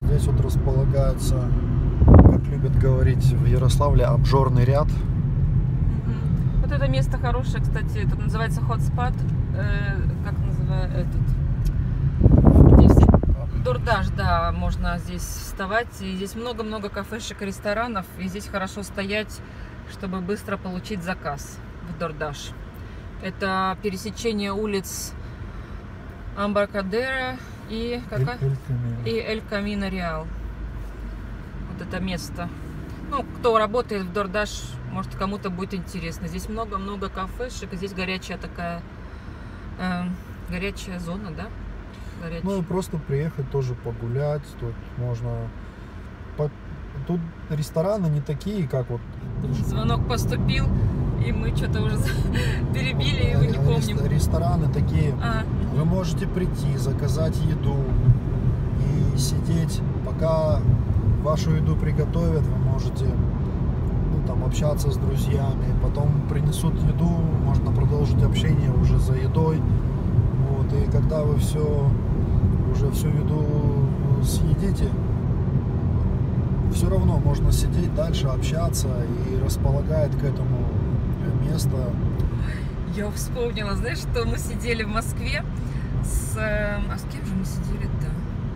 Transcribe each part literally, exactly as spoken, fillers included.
Здесь вот располагается, как любят говорить в Ярославле, обжорный ряд. Mm-hmm. Вот это место хорошее, кстати, это называется Hotspot, э, как называется этот, здесь Дурдаш, да, можно здесь вставать, и здесь много-много кафешек и ресторанов, и здесь хорошо стоять, чтобы быстро получить заказ в Дурдаш. Это пересечение улиц Амбаркадера и, какая? и Эль Камино Реал. Вот это место. Ну, кто работает в Дурдаш, может, кому-то будет интересно. Здесь много-много кафешек, и здесь горячая такая, э, горячая зона, да? Горячая. Ну, и просто приехать тоже погулять. Тут можно... Тут рестораны не такие, как вот... Звонок поступил, и мы что-то уже перебили, его не помним. Рестораны такие, а. Вы можете прийти, заказать еду и сидеть, пока вашу еду приготовят, вы можете, ну, там, общаться с друзьями, потом принесут еду, можно продолжить общение уже за едой. Вот, и когда вы все, уже всю еду съедите, все равно можно сидеть дальше, общаться, и располагает к этому место. Я вспомнила, знаешь, что мы сидели в Москве с... А с кем же мы сидели-то?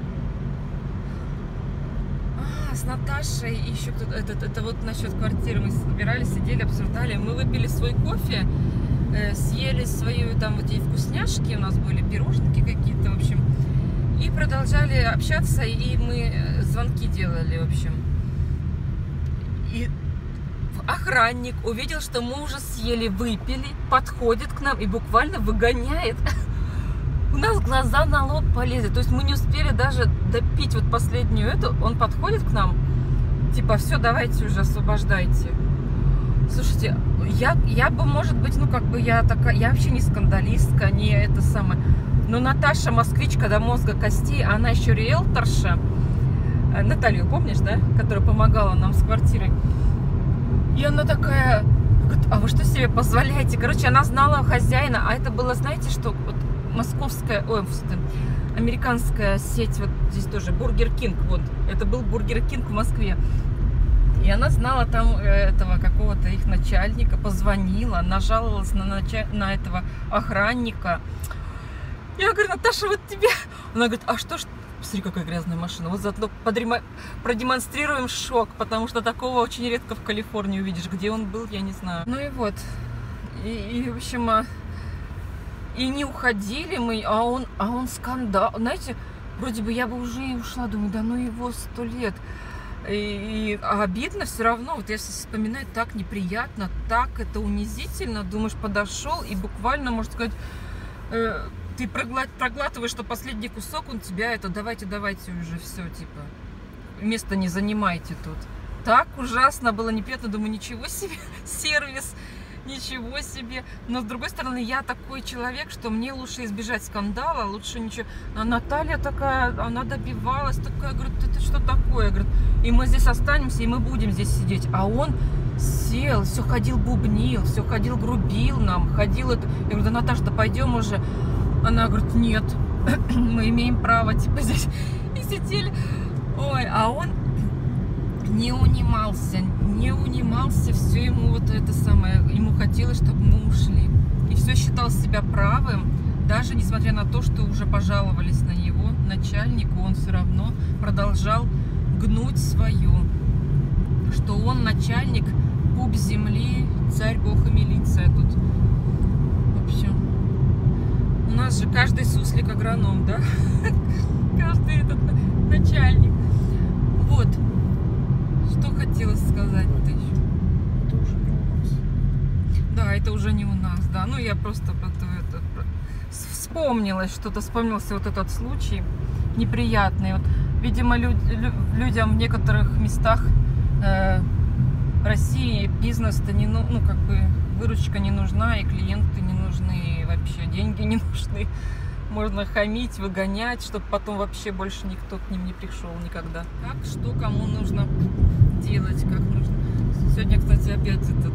А, с Наташей и еще кто-то. Это, это вот насчет квартиры. Мы собирались, сидели, обсуждали. Мы выпили свой кофе, э, съели свои там вот эти вкусняшки, у нас были пирожники какие-то, в общем. И продолжали общаться, и мы звонки делали, в общем. И охранник увидел, что мы уже съели, выпили, подходит к нам и буквально выгоняет. У нас глаза на лоб полезли. То есть мы не успели даже допить вот последнюю эту. Он подходит к нам, типа, все, давайте уже освобождайте. Слушайте, я, я бы, может быть, ну как бы я такая, я вообще не скандалистка, не это самое. Но Наташа москвичка до мозга костей, она еще риэлторша. Наталью, помнишь, да? Которая помогала нам с квартирой. И она такая, говорит, а вы что себе позволяете? Короче, она знала хозяина, а это было, знаете, что вот московская, ой, американская сеть, вот здесь тоже, Бургер Кинг, вот, это был Бургер Кинг в Москве. И она знала там этого какого-то их начальника, позвонила, нажаловалась на, началь... на этого охранника. Я говорю, Наташа, вот тебе... Она говорит, а что ж... Посмотри, какая грязная машина. Вот заодно подрема... продемонстрируем шок, потому что такого очень редко в Калифорнии увидишь. Где он был, я не знаю. Ну и вот. И, и в общем, и не уходили мы, а он, а он скандал. Знаете, вроде бы я бы уже и ушла, думаю, да ну его сто лет. И, и а обидно все равно. Вот если вспоминать, так неприятно, так это унизительно. Думаешь, подошел и буквально, можно сказать... Э, ты проглатываешь, что последний кусок, он тебя это, давайте, давайте уже все, типа, место не занимайте тут. Так ужасно было, неприятно, думаю, ничего себе, сервис, ничего себе. Но с другой стороны, я такой человек, что мне лучше избежать скандала, лучше ничего. А Наталья такая, она добивалась, такая, говорит, это что такое? Говорит, и мы здесь останемся, и мы будем здесь сидеть. А он сел, все ходил, бубнил, все ходил, грубил нам, ходил это. Я говорю, да, Наташа, да пойдем уже. Она говорит, нет, мы имеем право, типа, здесь. И сидели. Ой, а он не унимался, не унимался, все ему вот это самое, ему хотелось, чтобы мы ушли. И все считал себя правым, даже несмотря на то, что уже пожаловались на него начальнику, он все равно продолжал гнуть свое, что он начальник, пуп земли, царь, бог и милиция тут. В общем... У нас же каждый суслик агроном, да? Каждый этот начальник. Вот. Что хотелось сказать-то еще? Это уже не у нас. Да, это уже не у нас, да. Ну, я просто это, вспомнилась, что-то вспомнился вот этот случай неприятный. Вот, видимо, люд, лю, людям в некоторых местах э, России бизнес-то не, ну, ну, как бы, выручка не нужна, и клиенты не нужны, и вообще деньги не нужны. Можно хамить, выгонять, чтобы потом вообще больше никто к ним не пришел никогда. Как, что, кому нужно делать, как нужно. Сегодня, кстати, опять этот...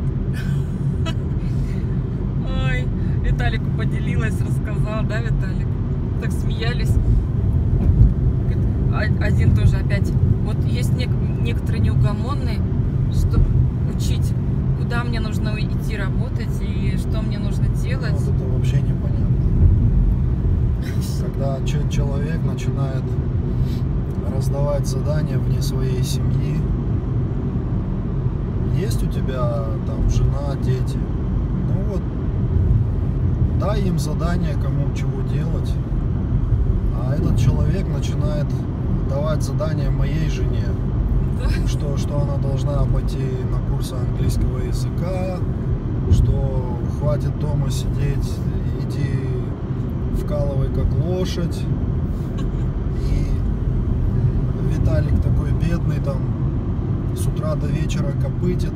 Ой, Виталику поделилась, рассказала, да, Виталик? Так смеялись. один тоже опять. Вот есть некоторые неугомонные, что учить, куда мне нужно идти работать и что мне нужно делать. Вот это вообще непонятно. Когда человек начинает раздавать задания вне своей семьи, есть у тебя там жена, дети, ну вот, дай им задание, кому чего делать, а этот человек начинает давать задания моей жене, что, что она должна пойти на курсы английского языка, что хватит дома сидеть, иди вкалывай как лошадь. И Виталик такой бедный, там с утра до вечера копытит.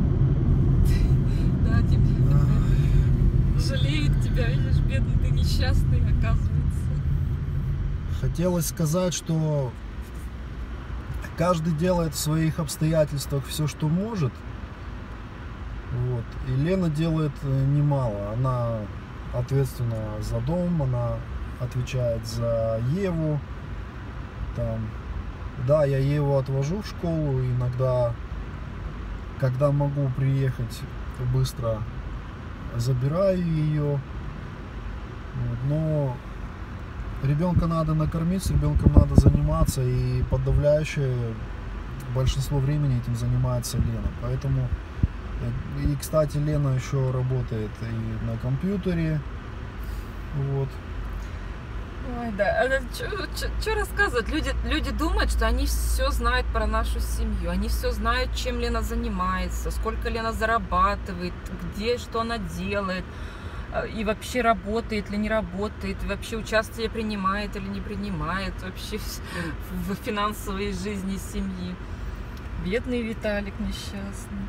Да, тебе жалеет тебя, видишь, бедный ты несчастный, оказывается. Хотелось сказать, что каждый делает в своих обстоятельствах все, что может. Вот. И Лена делает немало. Она ответственна за дом, она отвечает за Еву. Там, да, я Еву отвожу в школу, иногда, когда могу приехать, быстро забираю ее. Вот. Но ребенка надо накормить, с ребенком надо заниматься, и подавляющее большинство времени этим занимается Лена. Поэтому, и, кстати, Лена еще работает и на компьютере. Вот. Ой, да, что рассказывать? Люди, люди думают, что они все знают про нашу семью, они все знают, чем Лена занимается, сколько Лена зарабатывает, где, что она делает, и вообще работает или не работает, и вообще участие принимает или не принимает вообще в финансовой жизни семьи. Бедный Виталик несчастный.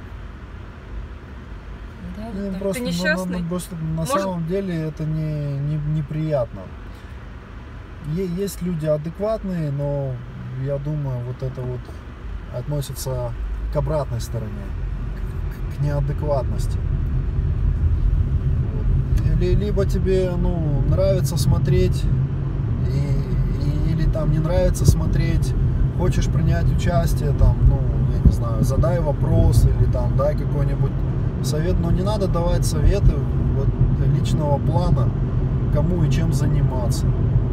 Да, ну, вот просто, ты несчастный? На, на, просто на Может... самом деле это не, не, неприятно. Есть люди адекватные, но я думаю, вот это вот относится к обратной стороне, к, к неадекватности. Вот. Либо тебе, ну, нравится смотреть, и, и, или там не нравится смотреть, хочешь принять участие, там, ну, я не знаю, задай вопрос или там дай какой-нибудь совет, но не надо давать советы вот, личного плана, кому и чем заниматься.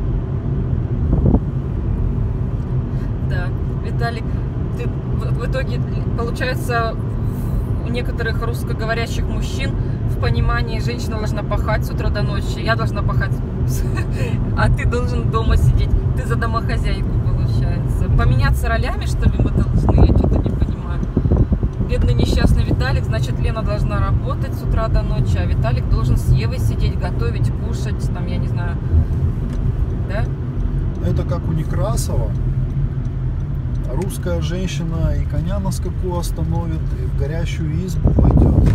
Да, Виталик, ты в, в итоге, получается, у некоторых русскоговорящих мужчин в понимании женщина должна пахать с утра до ночи, я должна пахать, а ты должен дома сидеть. Ты за домохозяйку, получается. Поменяться ролями, что ли, мы должны? Я что-то не понимаю. Бедный несчастный Виталик, значит, Лена должна работать с утра до ночи, а Виталик должен с Евой сидеть, готовить, кушать, там, я не знаю, да? Это как у Некрасова. Русская женщина и коня на скаку остановит, и в горящую избу войдет.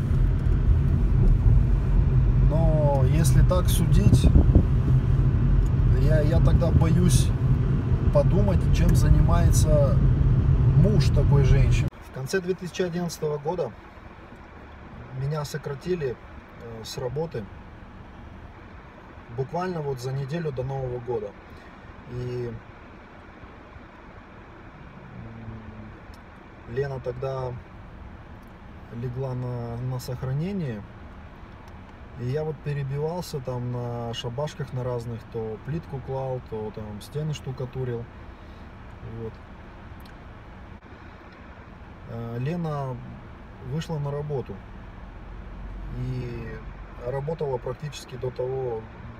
Но если так судить, я, я тогда боюсь подумать, чем занимается муж такой женщины. В конце две тысячи одиннадцатого года меня сократили с работы буквально вот за неделю до Нового года. И Лена тогда легла на, на сохранение, и я вот перебивался там на шабашках на разных, то плитку клал, то там стены штукатурил. Вот. Лена вышла на работу и работала практически до того,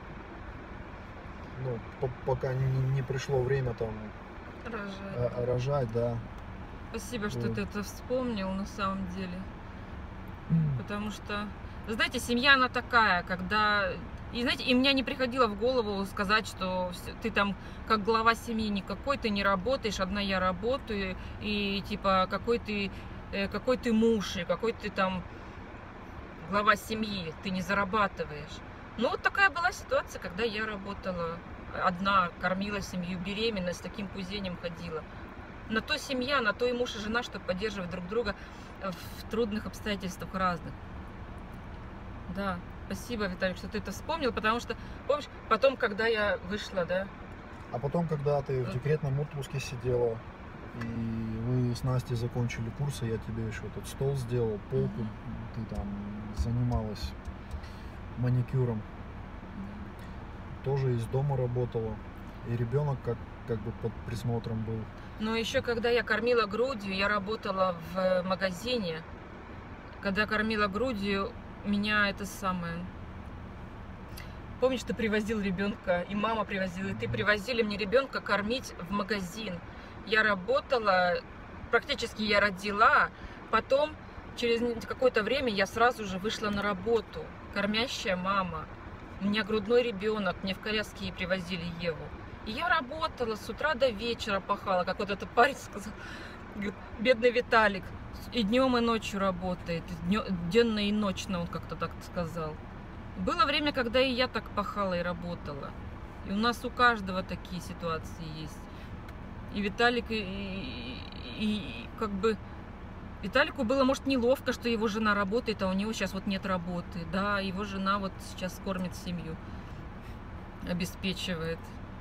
ну, пока не, не пришло время там рожать, рожать, да. Спасибо, что вот. Ты это вспомнил на самом деле. Mm. Потому что, знаете, семья она такая, когда... И знаете, и мне не приходило в голову сказать, что ты там как глава семьи никакой, ты не работаешь, одна я работаю, и типа какой ты, какой ты муж, и какой ты там глава семьи, ты не зарабатываешь. Ну вот такая была ситуация, когда я работала одна, кормила семью, беременна, с таким пузенем ходила. На то семья, на то и муж и жена, чтобы поддерживать друг друга в трудных обстоятельствах разных. Да, спасибо, Виталик, что ты это вспомнил, потому что, помнишь, потом, когда я вышла, да, А потом, когда ты в декретном отпуске сидела, и вы с Настей закончили курсы, я тебе еще этот стол сделал, полку, mm-hmm. ты там занималась маникюром, тоже из дома работала, и ребенок как, как бы под присмотром был. Ну, еще когда я кормила грудью, я работала в магазине. Когда кормила грудью, меня это самое... Помнишь, ты привозил ребенка, и мама привозила, и ты привозили мне ребенка кормить в магазин. Я работала, практически я родила, потом через какое-то время я сразу же вышла на работу. Кормящая мама. У меня грудной ребенок, мне в коляске привозили Еву. И я работала с утра до вечера, пахала, как вот этот парень сказал, бедный Виталик, и днем, и ночью работает, денно и ночно, он как-то так сказал. Было время, когда и я так пахала и работала. И у нас у каждого такие ситуации есть. И Виталик, и, и, и как бы... Виталику было, может, неловко, что его жена работает, а у него сейчас вот нет работы. Да, его жена вот сейчас кормит семью, обеспечивает.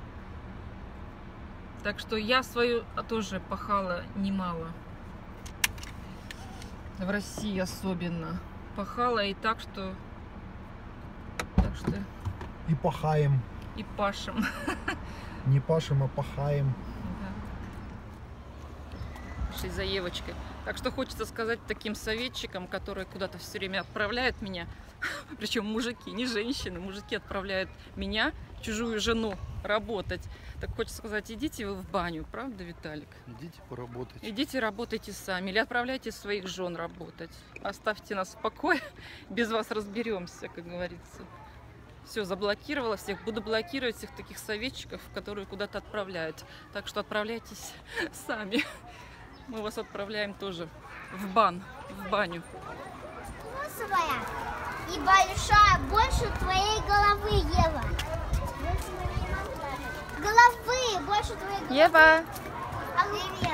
Так что я свою тоже пахала немало. В России особенно. Пахала и так, что... Так что... И пахаем. И пашем. Не пашем, а пахаем. Да. Шли за Евочкой. Так что хочется сказать таким советчикам, которые куда-то все время отправляют меня, причем мужики, не женщины, мужики отправляют меня, чужую жену, работать. Так хочется сказать, идите вы в баню, правда, Виталик? Идите поработайте. Идите работайте сами или отправляйте своих жен работать. Оставьте нас в покое, без вас разберемся, как говорится. Все, заблокировала всех, буду блокировать всех таких советчиков, которые куда-то отправляют. Так что отправляйтесь сами. Мы вас отправляем тоже в бан, в баню. Плюсовая и большая, больше твоей головы, Ева. Головы, больше твоей головы. Ева! Оливия.